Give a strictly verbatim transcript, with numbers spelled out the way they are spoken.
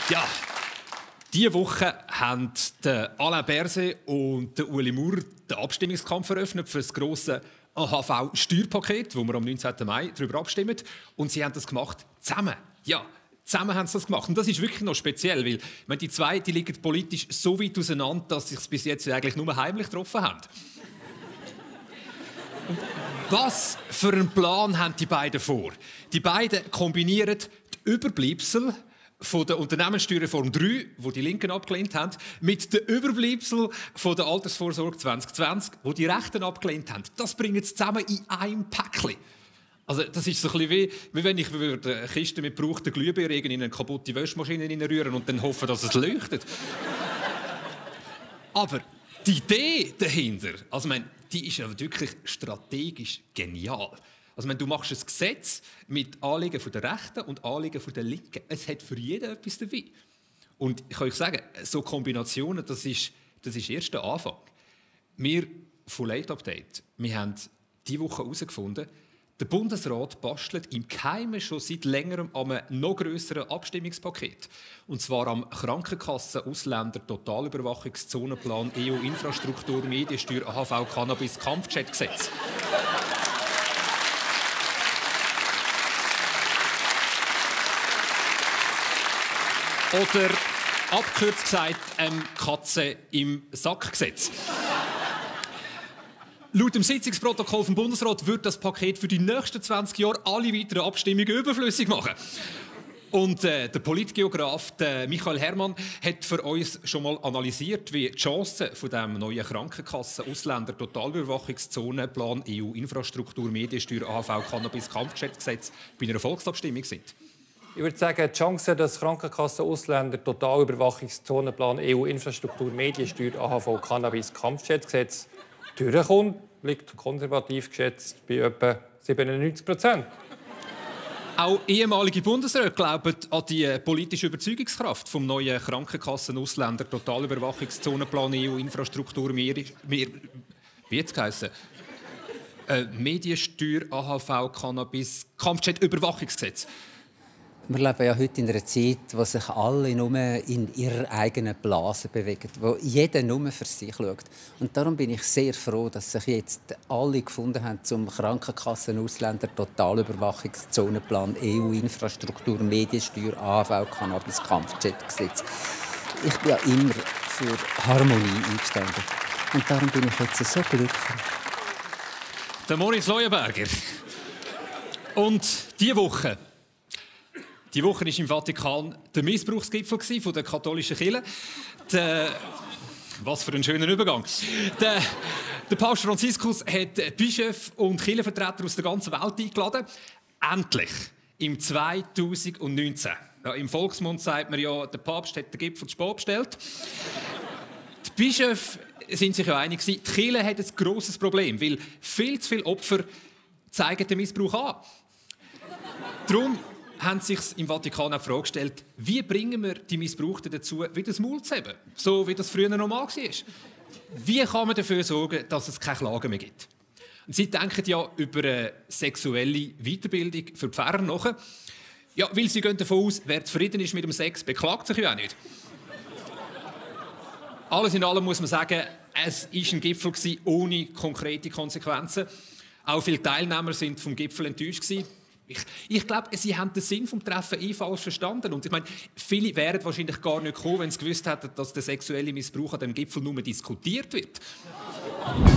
Ja, diese Woche haben Alain Berset und Ueli Maurer den Abstimmungskampf eröffnet für das grosse A H V-Steuerpaket, wo wir am neunzehnten Mai darüber abstimmen. Und sie haben das gemacht zusammen. Ja, zusammen haben sie das gemacht. Und das ist wirklich noch speziell, weil meine, die zwei die liegen politisch so weit auseinander, dass sie sich bis jetzt eigentlich nur heimlich getroffen haben. Und was für einen Plan haben die beiden vor? Die beiden kombinieren die Überbleibsel von der Unternehmenssteuerreform drei, die die Linken abgelehnt haben, mit den Überbleibsel von der Altersvorsorge zwanzig zwanzig, die die Rechten abgelehnt haben. Das bringen sie zusammen in einem Päckchen. Also, das ist so ein bisschen wie, wie wenn ich eine Kiste mit gebrauchten Glühbirnen in eine kaputte Wäschmaschine reinrühren und dann hoffen, dass es leuchtet. Aber die Idee dahinter, also ich meine, die ist ja wirklich strategisch genial. Also, wenn du machst ein Gesetz mit Anliegen der Rechten und Anliegen der Linken. Es hat für jeden etwas dabei. Und ich kann euch sagen, so Kombinationen, das ist, das ist erst der Anfang. Wir von Late Update, wir haben diese Woche herausgefunden, der Bundesrat bastelt im Geheimen schon seit längerem an einem noch grösseren Abstimmungspaket. Und zwar am Krankenkassen-Ausländer-Totalüberwachungszonenplan E U-Infrastruktur, Mediensteuer, A H V, Cannabis, Kampfjetgesetz. Oder abgekürzt gesagt, ähm, Katze im Sackgesetz. Laut dem Sitzungsprotokoll vom Bundesrat wird das Paket für die nächsten zwanzig Jahre alle weiteren Abstimmungen überflüssig machen. Und äh, der Politgeograf der Michael Herrmann hat für uns schon mal analysiert, wie die Chancen von dem neuen Krankenkassen-Ausländer-Totalüberwachungszonenplan E U-Infrastruktur, Mediensteuer, A H V, Cannabis, Kampfjetgesetz bei einer Volksabstimmung sind. Ich würde sagen, die Chance, dass Krankenkassen-Ausländer Totalüberwachungszonenplan E U-Infrastruktur, Mediensteuer, A H V, Cannabis, Kampfjetgesetz durchkommt, liegt konservativ geschätzt bei etwa siebenundneunzig Prozent. Auch ehemalige Bundesräte glauben an die politische Überzeugungskraft des neuen Krankenkassen-Ausländer Totalüberwachungszonenplan E U-Infrastruktur, wie jetzt geheißen? Äh, Mediensteuer, A H V, Cannabis, Kampfjet-Überwachungsgesetz. Wir leben ja heute in einer Zeit, wo sich alle nur in ihrer eigenen Blase bewegen, wo jeder nur für sich schaut. Und darum bin ich sehr froh, dass sich jetzt alle gefunden haben zum Krankenkassen-Ausländer-Totalüberwachungszonenplan E U-Infrastruktur, Mediensteuer, A H V, Cannabis, Kampfjetgesetz. Ich bin ja immer für Harmonie eingestanden. Und darum bin ich jetzt so glücklich. Der Moritz Leuenberger. Und diese Woche Die Woche war im Vatikan der Missbrauchsgipfel von der katholischen Kirche. Der, was für ein schöner Übergang. Der, der Papst Franziskus hat Bischöfe und Kirchenvertreter aus der ganzen Welt eingeladen. Endlich, im zweitausendneunzehn. Ja, im Volksmund sagt man ja, der Papst hat den Gipfel zu spät bestellt. Die Bischöfe sind sich ja einig, die Kirche hat ein grosses Problem, weil viel zu viele Opfer zeigen den Missbrauch an. Darum haben sich im Vatikan auch die Frage gestellt, wie bringen wir die Missbrauchten dazu, wieder das Maul zu heben, so wie das früher normal war. Wie kann man dafür sorgen, dass es keine Klagen mehr gibt? Und sie denken ja über eine sexuelle Weiterbildung für die Pfarrer nach. Ja, weil sie gehen davon aus, wer zufrieden ist mit dem Sex, beklagt sich ja auch nicht. Alles in allem muss man sagen, es war ein Gipfel ohne konkrete Konsequenzen. Auch viele Teilnehmer waren vom Gipfel enttäuscht. Ich, ich glaube, sie haben den Sinn des Treffens eh falsch verstanden. Und ich meine, viele wären wahrscheinlich gar nicht gekommen, wenn sie gewusst hätten, dass der sexuelle Missbrauch an dem Gipfel nur diskutiert wird.